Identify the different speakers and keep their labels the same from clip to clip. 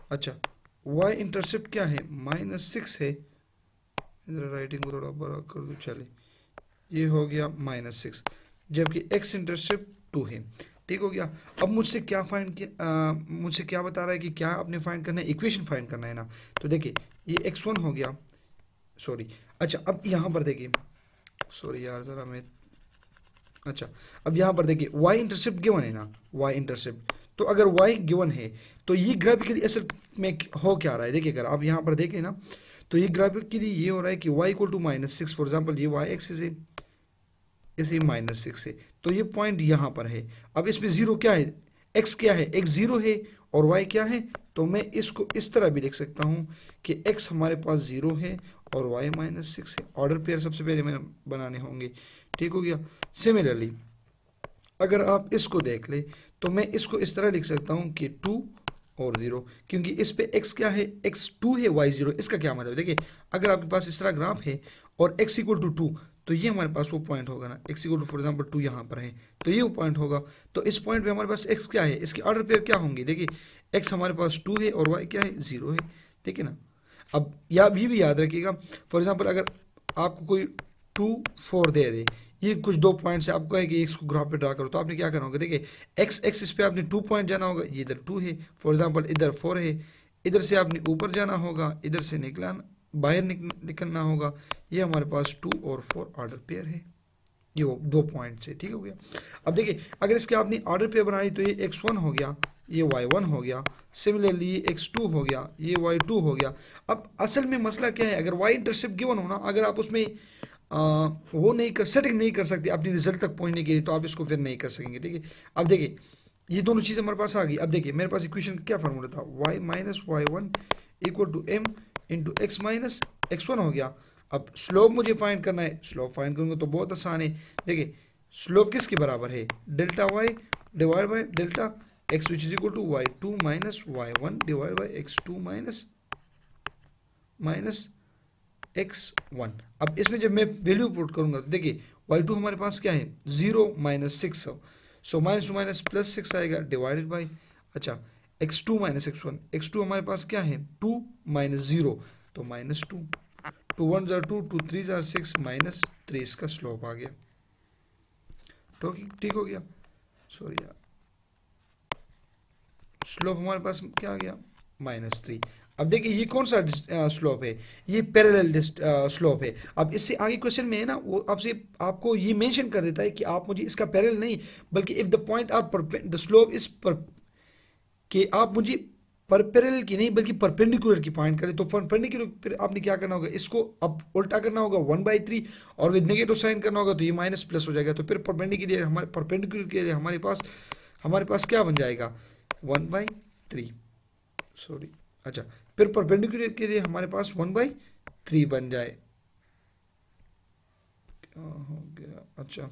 Speaker 1: अच्छा y intercept क्या है, -6 है, इधर राइटिंग को थोड़ा बड़ा कर दो, चले ये हो गया -6, जबकि x इंटरसेप्ट 2 है। ठीक हो गया। अब मुझसे क्या फाइंड किया, मुझसे क्या बता रहा है कि क्या आपने फाइंड करना है, इक्वेशन फाइंड करना है ना। तो देखिए ये x1 हो गया, सॉरी। अच्छा अब यहाँ पर देखिए, सॉरी यार ज़रा मैं, अच्छा अब यहाँ पर देखिए y इंटरसेप्ट गिवन है ना, y इंटरसेप्ट, तो अगर y गिवन है तो ये ग्राफिकली असल में हो क्या रहा है, देखिए अगर आप यहाँ पर देखें ना तो ये ग्राफिकली ये हो रहा है कि y equal to -6, for example ये y एक्सिस है, इसे -6 है, तो ये पॉइंट यहाँ पर है। अब इसमें जीरो क्या है, x क्या है, x 0 है और y क्या है, तो मैं इसको इस तरह भी लिख सकता हूँ कि x हमारे पास 0 है और y -6 है। ऑर्डर पेयर सबसे पहले मैंने बनाने होंगे। ठीक हो गया। सिमिलरली अगर आप इसको देख ले तो मैं इसको इस तरह लिख सकता हूँ कि 2 और 0, क्योंकि इस पे x क्या है, x 2 है, y 0। इसका क्या मतलब है, देखिए अगर आपके पास इस तरह ग्राफ है और x इक्वल टू 2, तो ये हमारे पास वो पॉइंट होगा ना, x equal to for example 2 यहाँ पर है, तो ये वो पॉइंट होगा। तो इस पॉइंट पे हमारे पास x क्या है, इसकी ऑर्डर पेयर क्या होंगी, देखिए x हमारे पास 2 है और y क्या है, 0 है। ठीक है ना। अब ये भी याद रखिएगा, फॉर एग्जाम्पल अगर आपको कोई 2 4 दे दे, ये कुछ दो पॉइंट्स है, आपको है कि इसको ग्राफ पे ड्रा करो, तो आपने क्या करना होगा, देखिए एक्स एक्सिस पे आपने 2 पॉइंट जाना होगा, ये इधर 2 है, फॉर एग्जांपल इधर 4 है, इधर से आपने ऊपर जाना होगा, इधर से बाहर निकलना होगा। ये हमारे पास 2 और 4 ऑर्डर पेयर है, ये वो 2 पॉइंट है। ठीक हो गया। अब देखिए अगर इसके आपने ऑर्डर पेयर बनाई तो ये x1 हो गया, ये y1 हो गया, सिमिलरली ये x2 हो गया, ये y2 हो गया। अब असल में मसला क्या है, अगर y इंटरसेप्ट गिवन हो ना, अगर आप उसमें वो नहीं कर सेटिंग नहीं कर सकते अपनी रिजल्ट तक पहुंचने के लिए, तो आप इसको फिर नहीं कर सकेंगे। ठीक है। अब देखिए ये दोनों चीज़ें हमारे पास आ गई। अब देखिए मेरे पास इक्वेशन का क्या फार्मूला था, y minus y1 equal to m into x minus x1 हो गया। अब स्लोप मुझे फाइंड करना है, स्लोप फाइंड करूंगा तो बहुत आसान है। देखिए स्लोप किसके बराबर है, delta y divide by delta x which is equal to y2 minus y1 divide by x2 minus x1। अब इसमें जब मैं वैल्यू पुट करूंगा तो देखिए y2 हमारे पास क्या है, 0 minus 6, so minus two minus plus 6 आएगा डिवाइडेड बाई, अच्छा x2 माइनस x1, x2 हमारे पास क्या है 2 माइनस 0, तो -2, 2 1 जार 2, 2 3 जार 6 माइनस 3, इसका स्लोप आ गया। तो ठीक हो गया, सॉरी यार, स्लोप हमारे पास क्या आ गया, -3। अब देखिए ये कौन सा स्लोप है, ये पैरेलल स्लोप है। अब इससे आगे क्वेश्चन में है ना वो आपको ये मेंशन कर देता है कि आप मुझे इसका पैरेलल नहीं, बल्कि if the point are the slope is कि आप मुझे पैरेलल की नहीं बल्कि परपेंडिकुलर की पॉइंट करें, तो परपेंडिकुलर फिर आपने क्या करना होगा, इसको अब उल्टा करना होगा 1/3 और विद नेगेटिव साइन करना होगा, तो ये माइनस प्लस हो जाएगा। तो फिर परपेंडिकुलर के लिए हमारे पास क्या बन जाएगा 1/3, सॉरी, अच्छा फिर परपेंडिकुलर के लिए हमारे पास 1/3 बन जाए, क्या हो गया, अच्छा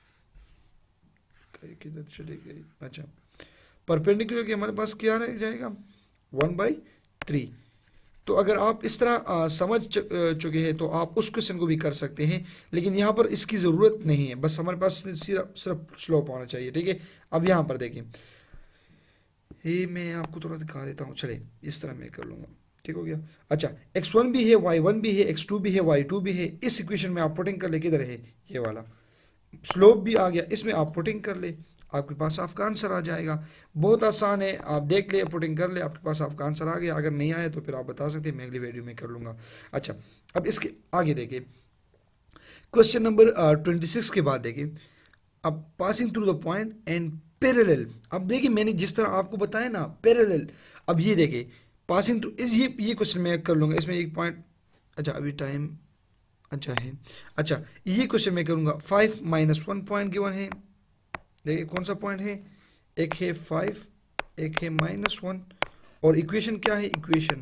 Speaker 1: किधर चली गई, अच्छा परपेंडिकुलर के हमारे पास क्या रह जाएगा 1/3। तो अगर आप इस तरह समझ चुके हैं तो आप उस क्वेश्चन को भी कर सकते हैं, लेकिन यहाँ पर इसकी ज़रूरत नहीं है, बस हमारे पास सिर्फ स्लोप होना चाहिए। ठीक है। अब यहाँ पर देखें, ये मैं आपको थोड़ा दिखा देता हूँ, चले इस तरह मैं कर लूँगा। ठीक हो गया। अच्छा x1 भी है, y1 भी है, x2 भी है, y2 भी है। इस इक्वेशन में आप पुटिंग कर ले, किधर है ये वाला स्लोप भी आ गया, इसमें आप पुटिंग कर ले, आपके पास आपका आंसर आ जाएगा। बहुत आसान है, आप देख ले, पुटिंग कर ले, आपके पास आपका आंसर आ गया। अगर नहीं आया तो फिर आप बता सकते हैं, मैं अगली वीडियो में कर लूँगा। अच्छा अब इसके आगे देखिए क्वेश्चन नंबर 26 के बाद देखिए, अब passing through the point and parallel. अब देखिए मैंने जिस तरह आपको बताया ना पैरेलल, अब ये देखिए पासिंग थ्रू ये क्वेश्चन मैं कर लूँगा, इसमें एक पॉइंट, अच्छा अभी टाइम अच्छा है, अच्छा ये क्वेश्चन मैं करूँगा 5 - 1 पॉइंट गिवन है। देखिए कौन सा पॉइंट है, एक है 5, एक है -1, और इक्वेशन क्या है,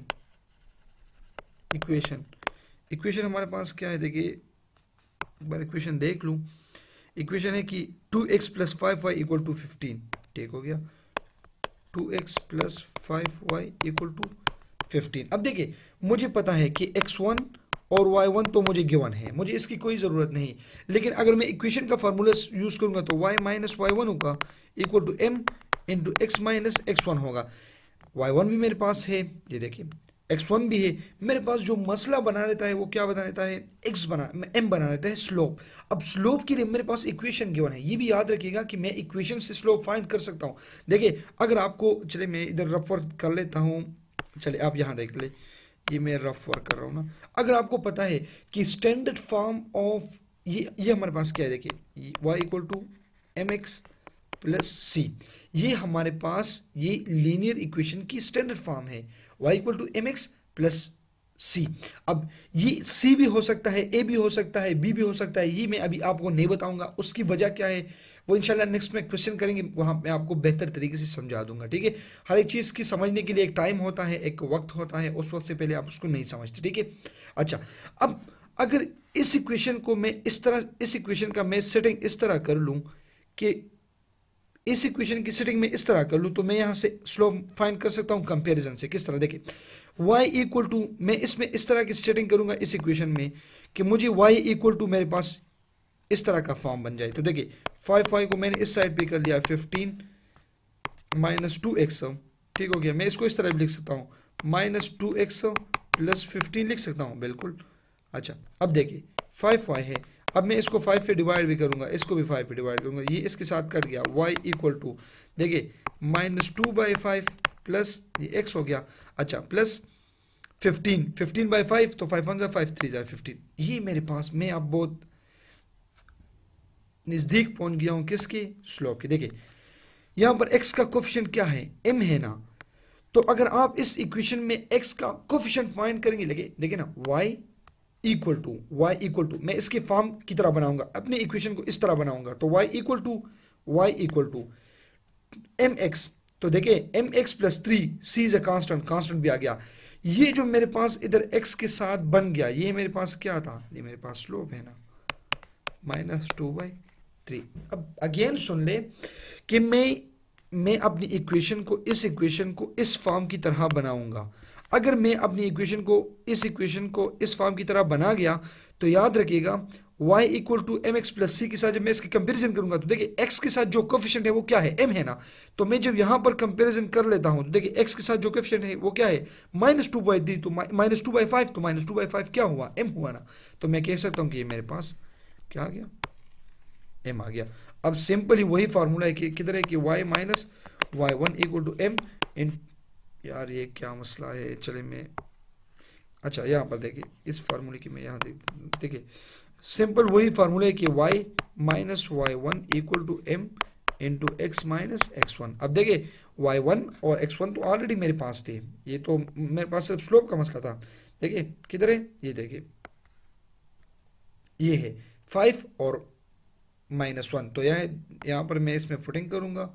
Speaker 1: इक्वेशन हमारे पास क्या है, देखिए एक बार इक्वेशन देख लूँ। इक्वेशन है कि 2x + 5y = 15। ठीक हो गया, 2x + 5y = 15। अब देखिए मुझे पता है कि x1 और y1 तो मुझे गिवन है, मुझे इसकी कोई ज़रूरत नहीं, लेकिन अगर मैं इक्वेशन का फार्मूला यूज़ करूँगा तो y - y1 होगा = m × x - x1 होगा। y1 भी मेरे पास है, ये देखिए x1 भी है। मेरे पास जो मसला बना लेता है वो क्या बना लेता है, m बना लेता है स्लोप। अब स्लोप के लिए मेरे पास इक्वेशन गिवन है, ये भी याद रखिएगा कि मैं इक्वेशन से स्लोप फाइंड कर सकता हूँ। देखिए अगर आपको, चलिए मैं इधर रफ वर्क कर लेता हूँ, चलिए आप यहाँ देख ले, ये मैं रफ वर्क कर रहा हूँ ना। अगर आपको पता है कि स्टैंडर्ड फॉर्म ऑफ ये हमारे पास क्या है, देखिए y equal to m x plus c, ये हमारे पास ये लीनियर इक्वेशन की स्टैंडर्ड फॉर्म है, y equal to m x plus c. अब ये c भी हो सकता है, a भी हो सकता है, b भी हो सकता है, ये मैं अभी आपको नहीं बताऊंगा। उसकी वजह क्या है वो इंशाल्लाह नेक्स्ट में क्वेश्चन करेंगे, वहां मैं आपको बेहतर तरीके से समझा दूंगा, ठीक है। हर एक चीज़ की समझने के लिए एक टाइम होता है, एक वक्त होता है, उस वक्त से पहले आप उसको नहीं समझते, ठीक है। अच्छा, अब अगर इस इक्वेशन को मैं इस तरह, इस इक्वेशन का मैं सेटिंग इस तरह कर लूँ कि इस इक्वेशन की सेटिंग में इस तरह कर लूँ, तो मैं यहाँ से स्लोप फाइंड कर सकता हूँ कंपैरिजन से। किस तरह, देखिए y इक्वल टू, मैं इसमें इस तरह की सेटिंग करूँगा इस इक्वेशन में कि मुझे y इक्वल टू मेरे पास इस तरह का फॉर्म बन जाए। तो देखिए 5y को मैंने इस साइड पे कर लिया 15 माइनस 2x, ठीक हो गया। मैं इसको इस तरह भी लिख सकता हूँ माइनस 2x प्लस 15 लिख सकता हूँ, बिल्कुल। अच्छा, अब देखिए 5y है, अब मैं इसको 5 पे डिवाइड भी करूंगा, इसको भी 5 पे डिवाइड करूंगा, ये इसके साथ कट गया। y इक्वल टू देखिए माइनस 2/5 प्लस ये x हो गया, अच्छा प्लस 15/5, तो 5 1 5 3 15। ये मेरे पास, मैं अब बहुत नज़दीक पहुंच गया हूं किसके, स्लोप के। देखिए यहां पर x का कोफिशिएंट क्या है, m है ना। तो अगर आप इस इक्वेशन में x का कोफिशिएंट फाइंड करेंगे, देखिए ना y इक्वल टू मैं इसके फॉर्म की तरह बनाऊंगा, अपने इक्वेशन को इस तरह बनाऊंगा, तो y equal to m x. तो देखिए m x plus 3, c is a constant भी आ गया। ये जो मेरे पास इधर x के साथ बन गया, ये मेरे पास क्या था, ये मेरे पास स्लोप है ना, -2/3। अब अगेन सुन ले कि मैं अपनी इक्वेशन को इस फॉर्म की तरह बनाऊंगा। अगर मैं अपनी इक्वेशन को इस फॉर्म की तरह बना गया, तो याद रखिएगा y equal to m x plus c के साथ जब मैं इसकी कंपेरिजन करूंगा, तो देखिए x के साथ जो कोफिशिएंट है वो क्या है, m है ना। तो मैं जब यहां पर कंपेरिजन कर लेता हूं, तो देखिए x के साथ जो कोफिशिएंट है वो क्या है, -2/3, तो -2/5, तो -2/5 क्या हुआ, m हुआ ना। तो मैं कह सकता हूं कि ये मेरे पास क्या आ गया, m आ गया। अब सिंपली वही फार्मूला है कि किधर है कि y minus y1 equal to m in, यार ये क्या मसला है, चले मैं, अच्छा यहाँ पर देखिए इस फार्मूले की मैं यहाँ देखिए सिंपल वही फार्मूला है कि y minus y1 equal to m into x minus x1। अब देखिए y1 और x1 तो ऑलरेडी मेरे पास थे, ये तो मेरे पास सिर्फ स्लोप का मसला था। देखिए किधर है, ये देखिए ये है 5 और -1, तो यह यहाँ पर मैं इसमें फुटिंग करूंगा,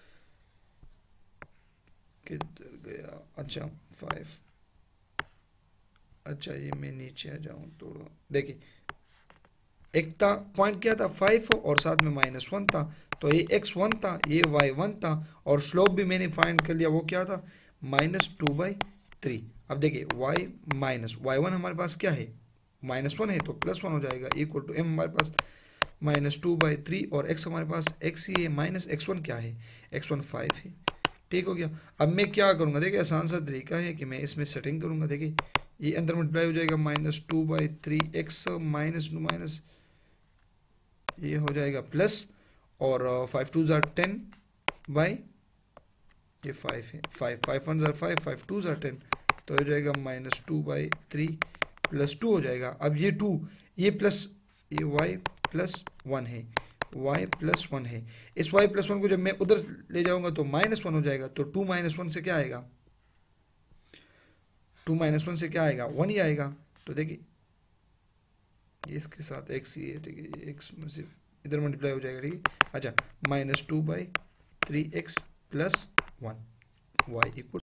Speaker 1: किधर गया, अच्छा 5, अच्छा ये मैं नीचे आ जाऊं थोड़ा। देखिए एक था पॉइंट क्या था 5 और साथ में -1 था, तो ये x1 था, ये y1 था, और स्लोप भी मैंने फाइंड कर लिया, वो क्या था -2/3। अब देखिए y माइनस y1 हमारे पास क्या है, -1 है, तो +1 हो जाएगा, इक्वल टू m हमारे पास -2/3, और x हमारे पास x ही है, माइनस x1 क्या है, x1 5 है, ठीक हो गया। अब मैं क्या करूंगा, देखिए आसान सा तरीका है कि मैं इसमें सेटिंग करूंगा। देखिए ये अंदर मल्टीप्लाई हो जाएगा -2/3x माइनस ये हो जाएगा प्लस, और 5 2 ज़ा 10 बाई ये 5 है, 5 1 ज़ा 5 5 2 ज़ा 10, तो हो जाएगा -2/3 प्लस 2 हो जाएगा। अब ये 2 ये प्लस ये y प्लस 1 है, y प्लस 1 है, इस y प्लस 1 को जब मैं उधर ले जाऊंगा तो -1 हो जाएगा, तो 2 -1 से क्या आएगा, 2 -1 से क्या आएगा, 1 ही आएगा। तो देखिए इसके साथ x ही है, ठीक है, ये x में से इधर मल्टीप्लाई हो जाएगा, ठीक है। अच्छा -2/3x प्लस 1 y इक्वल